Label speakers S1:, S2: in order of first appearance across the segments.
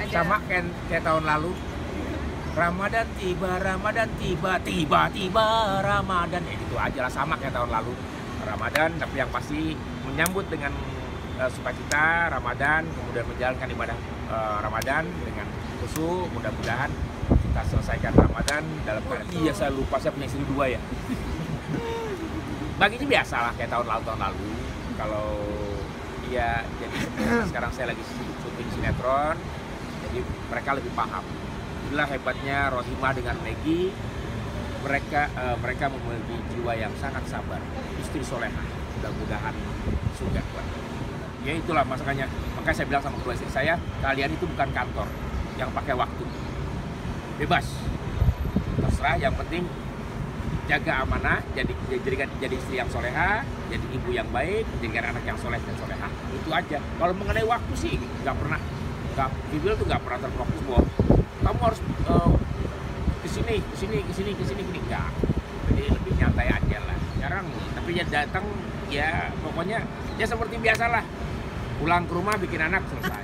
S1: Sama kayak tahun lalu. Ramadan tiba, tiba-tiba Ramadan. Ya gitu aja lah, sama kayak tahun lalu. Ramadan, tapi yang pasti menyambut dengan sukacita Ramadan, kemudian menjalankan ibadah Ramadan dengan khusyuk. Mudah-mudahan kita selesaikan Ramadan dalam keadaan. Iya, saya lupa, saya punya istri 2 ya. Baginya biasa lah kayak tahun lalu. Kalau ya, jadi sekarang saya lagi syuting sinetron, jadi mereka lebih paham. Inilah hebatnya Rohimah dengan Maggie. Mereka memiliki jiwa yang sangat sabar, istri solehah. Mudah-mudahan surga. Ya itulah makanya saya bilang sama kedua istri saya, kalian itu bukan kantor yang pakai waktu. Bebas, terserah, yang penting jaga amanah, jadi istri yang soleha, jadi ibu yang baik, jadikan anak yang soleh dan soleha. Itu aja. Kalau mengenai waktu sih Kibil tuh nggak pernah terfokus bahwa kamu harus kesini, enggak. Jadi lebih nyantai aja lah. Sekarang tapi ya datang ya pokoknya ya seperti biasalah. Pulang ke rumah bikin anak selesai.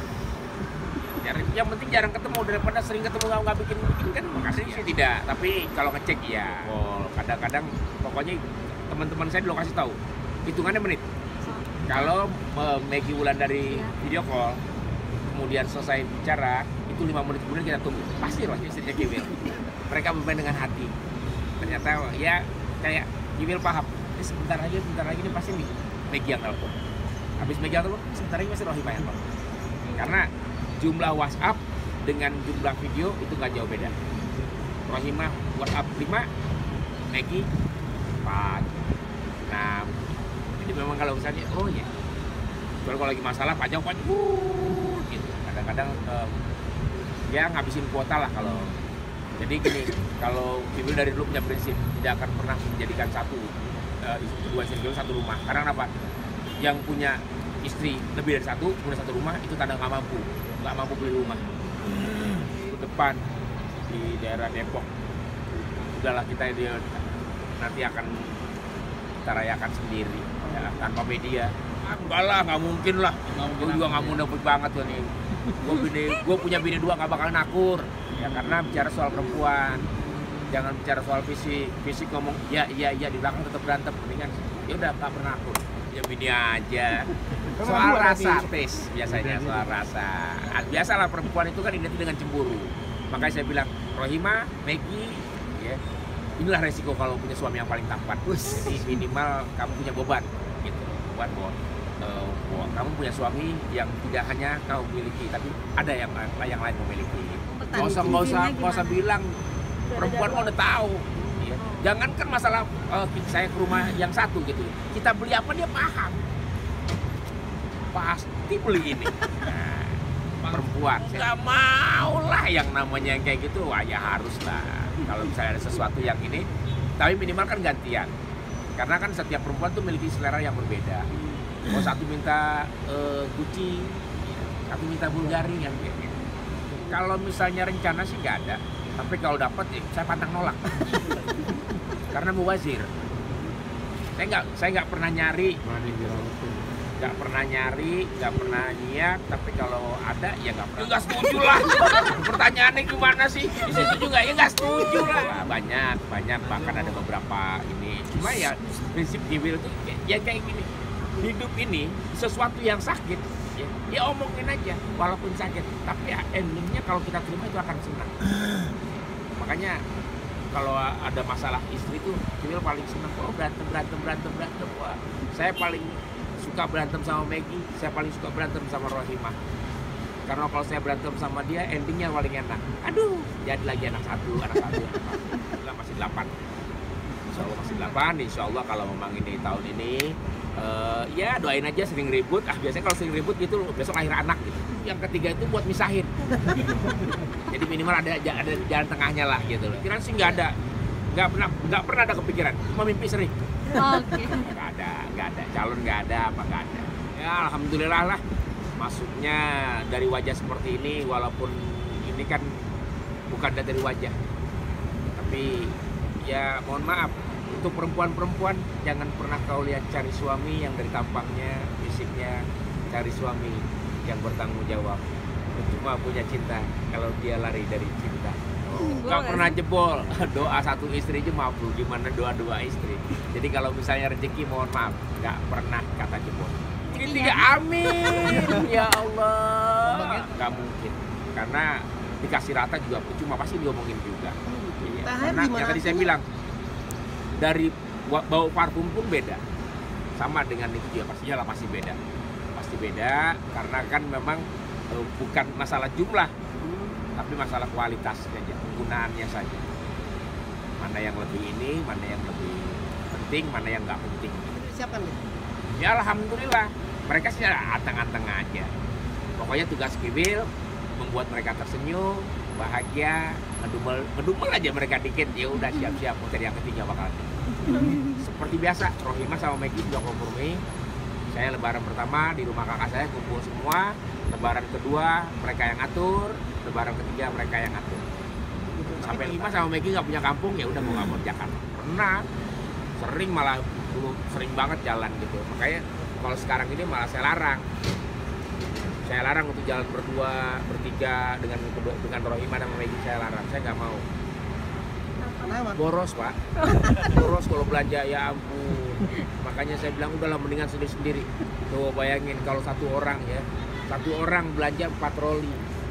S1: Yang penting jarang ketemu daripada sering ketemu nggak bikin kan. Makasih sih tidak. Tapi kalau ngecek ya, kadang-kadang pokoknya teman-teman saya di lokasi tahu hitungannya menit. Kalau Maggie Wulandari video call, kemudian selesai bicara, itu 5 menit kemudian kita tunggu. Pasti loh istrinya Kibil. Mereka bermain dengan hati. Ternyata ya kayak Kibil paham. Ini sebentar lagi ini pasti nih Maggie yang telepon. Habis Maggie yang telepon, sebentar lagi masih Rohimah yang telepon. Karena jumlah WhatsApp dengan jumlah video itu nggak jauh beda. Rohimah WhatsApp 5, Maggie 4, 6. Jadi memang kalau misalnya, oh ya, kalau lagi masalah panjang gitu. Kadang-kadang ya ngabisin kuota lah kalau. Jadi gini, kalau Kibil dari dulu punya prinsip tidak akan pernah menjadikan dua istri satu rumah. Karena apa? Yang punya istri lebih dari satu, punya satu rumah, itu tanda nggak mampu beli rumah. Ke depan di daerah Depok, udahlah kita nanti akan kita rayakan sendiri ya, tanpa media. Enggak lah, nggak mungkin lah. Gue juga nggak mau dapet banget tuh nih. Gue punya bini 2 nggak bakalan akur ya, karena bicara soal perempuan, jangan bicara soal fisik ngomong ya di belakang tetap berantem, mendingan ya udah nggak pernah akur. Ya bini aja. Soal rasa tes biasanya, soal rasa. Biasalah perempuan itu kan identik dengan cemburu. Makanya saya bilang Rohimah, Maggie, ya, inilah resiko kalau punya suami yang paling tampan. Jadi minimal kamu punya beban, gitu. Beban bahwa kamu punya suami yang tidak hanya kau miliki, tapi ada yang lain memiliki. Nggak usah bilang perempuan mau udah tahu. Ya. Jangankan masalah saya ke rumah yang satu gitu, kita beli apa dia paham, pasti beli ini. Nah, perempuan nggak mau lah yang namanya kayak gitu. Wah ya harus lah. Kalau misalnya ada sesuatu yang ini, tapi minimal kan gantian. Karena kan setiap perempuan tuh memiliki selera yang berbeda. Kalau satu minta Gucci, satu minta Bulgari kan gitu. Kalau misalnya rencana sih nggak ada, tapi kalau dapat ya saya pantang nolak. Karena mubazir. Saya nggak pernah nyari, nggak pernah niat, tapi kalau ada ya nggak pernah. Nggak setuju lah. Pertanyaannya gimana sih? Di situ juga ya nggak setuju lah. Banyak bahkan ada beberapa ini. Cuma ya prinsip Kibil itu ya kayak gini. Hidup ini sesuatu yang sakit, ya omongin aja walaupun sakit, tapi ya endingnya kalau kita terima itu akan senang. Makanya kalau ada masalah istri tuh Kibil paling senang. Oh berantem. Wah, saya paling suka berantem sama Maggie, saya paling suka berantem sama Rohimah. Karena kalau saya berantem sama dia, endingnya paling enak. Aduh, jadi lagi anak satu. Masih 8. Insya Allah masih 8. Insya Allah kalau memang ini tahun ini, ya doain aja sering ribut. Biasanya kalau sering ribut gitu, besok lahir anak gitu. Yang ketiga itu buat misahin. Jadi minimal ada jalan tengahnya lah gitu loh. Kira sih nggak pernah ada kepikiran, cuma mimpi sering.
S2: Oke.
S1: Nggak ada, calon nggak ada, apa nggak ada. Ya alhamdulillah lah, masuknya dari wajah seperti ini, walaupun ini kan bukan dari wajah, tapi ya mohon maaf untuk perempuan jangan pernah kau lihat cari suami yang dari tampangnya, fisiknya, cari suami yang bertanggung jawab. cuma punya cinta kalau dia lari dari cinta.
S2: Jebol
S1: Nggak
S2: nggak
S1: pernah
S2: sih?
S1: jebol. Doa satu istri aja mampu, gimana doa istri. Jadi kalau misalnya rezeki, mohon maaf, nggak pernah kata jebol. Ini
S2: ya?
S1: amin ya Allah. Nggak mungkin, karena dikasih rata juga cuma pasti diomongin juga. Iya.
S3: THR
S1: Karena
S3: gimana
S1: yang tadi saya
S3: artinya?
S1: bilang, dari bau parfum pun beda, sama dengan itu juga pasti beda, karena kan memang bukan masalah jumlah, tapi masalah kualitas saja, penggunaannya saja. Mana yang lebih ini, mana yang lebih penting, mana yang nggak penting.
S3: Siapa nih?
S1: Ya alhamdulillah, mereka sih anteng-anteng aja. Pokoknya tugas Kibil membuat mereka tersenyum, bahagia, ngedumel aja mereka dikit, ya udah siap-siap materi yang ketiga bakal. Seperti biasa, Rohimah sama Maggie juga kompromi. Saya lebaran pertama di rumah kakak saya kumpul semua, lebaran kedua mereka yang ngatur, lebaran ketiga mereka yang ngatur. Sampai Rohimah sama Maggie nggak punya kampung, ya udah mau nggak mau di Jakarta. Pernah, sering malah dulu sering banget jalan gitu. Makanya kalau sekarang ini malah saya larang. Saya larang untuk jalan berdua, bertiga dengan Rohimah dan Maggie, saya larang. Saya nggak mau.
S3: Kenapa?
S1: Boros pak, boros kalau belanja, ya ampun. Makanya saya bilang udahlah mendingan sendiri-sendiri. Tuh bayangin kalau satu orang belanja 4 troli.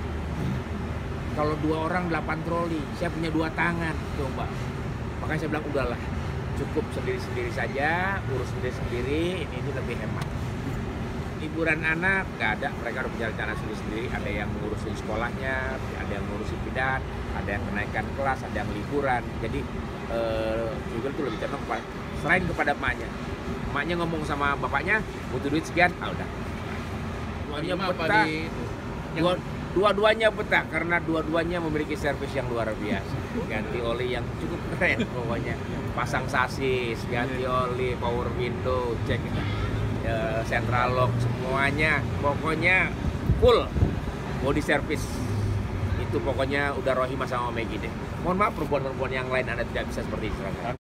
S1: Kalau 2 orang 8 troli, saya punya 2 tangan, coba. Makanya saya bilang udahlah, cukup sendiri-sendiri saja, urus sendiri-sendiri, ini lebih hemat. Hiburan anak nggak ada, mereka udah berjalan sendiri-sendiri. Ada yang ngurusin sekolahnya, ada yang ngurusin bidan, ada yang kenaikan kelas, ada yang liburan. Jadi Google tuh lebih cenderung selain kepada emaknya ngomong sama bapaknya butuh duit sekian, udah. Duanya betah, dua-duanya betah karena dua-duanya memiliki servis yang luar biasa. Ganti oli yang cukup keren pokoknya, pasang sasis, ganti oli, power window, cek central lock, semuanya pokoknya full body service. Itu pokoknya udah Rohimah sama Maggie deh. Mohon maaf perempuan-perempuan yang lain Anda tidak bisa seperti itu.